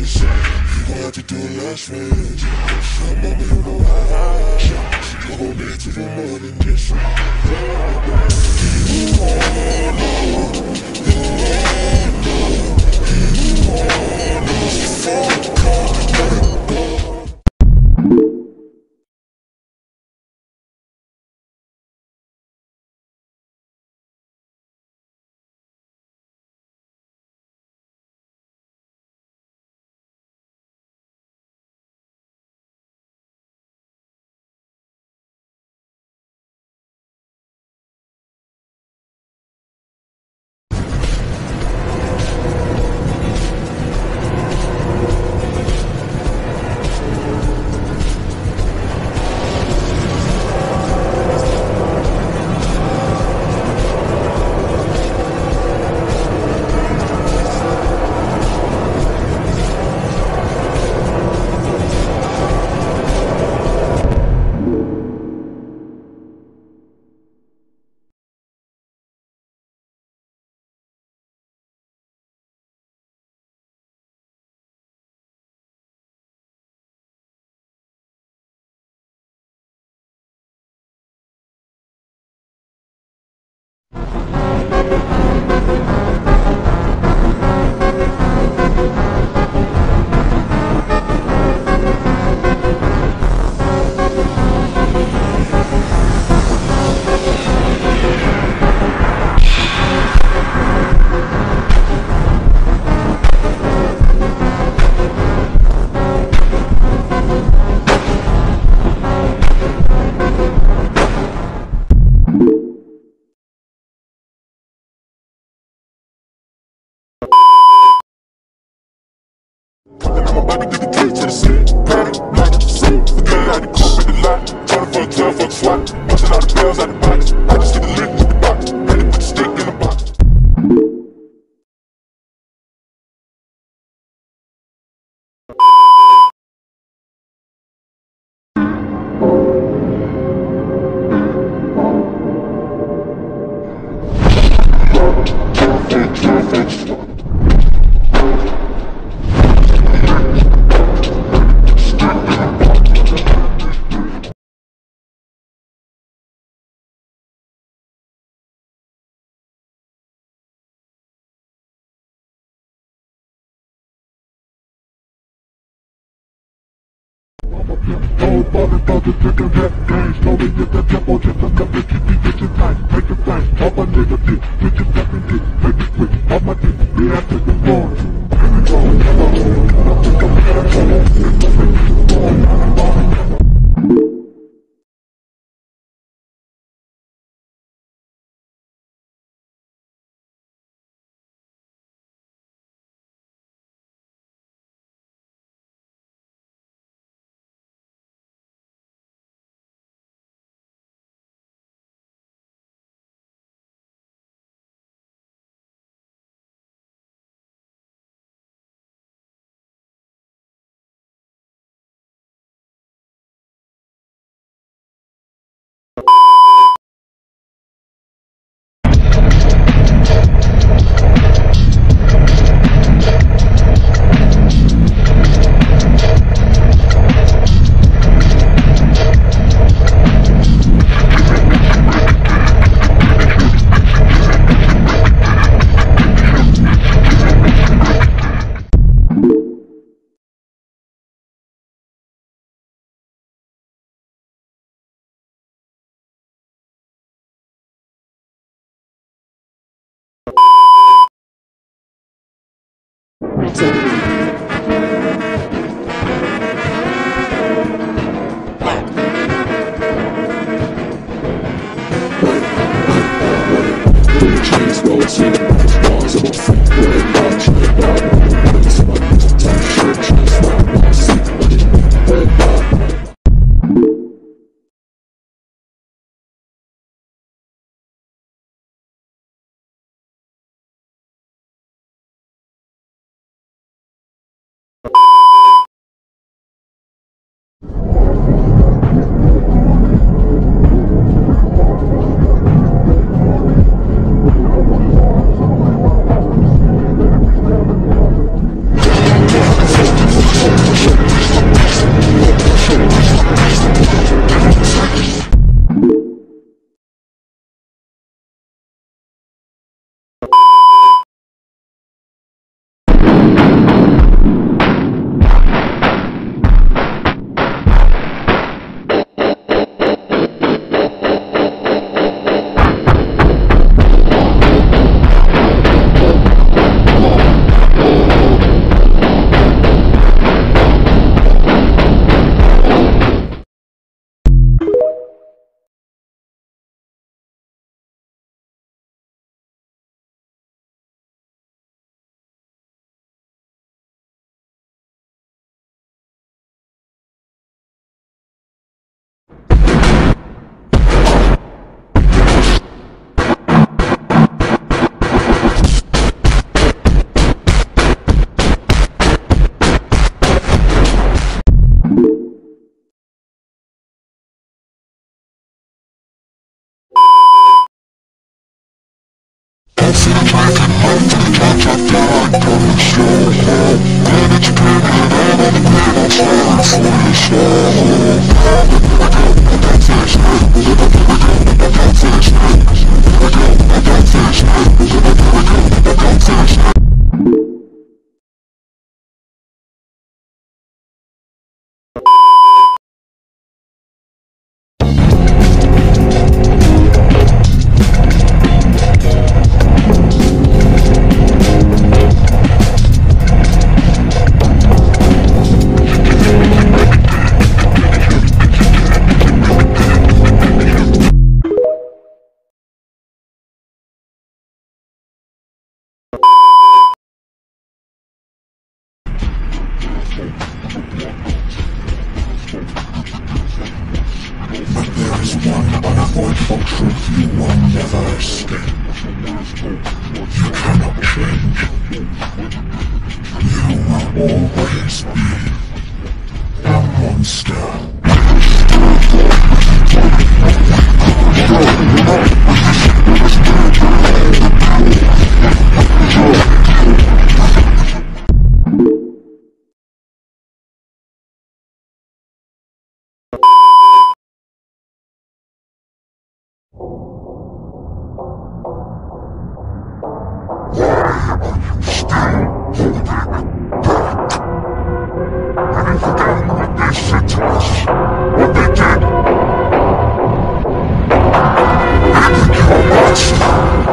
to do last minute. I'm on you know how. Hold me to the morning, yes. I'm about to get the key to the city. Patty, black, suit. Forget it out the coupe in the lot. 20 for a 12 for a swap. Busting all the bells out the box. I just get the lick with the box. Ready to put the stick in the box. Don't bother about the chicken rap game. Slowly get that tempo just enough to keep me bitching tight. Make it flash, all my niggas did. Bitches stepping dick, make it quick. All my dick, be after the floor. unavoidable truth you will never escape. You cannot change. You will always be a monster. Have you forgotten what they said to us? What they did? They become a monster!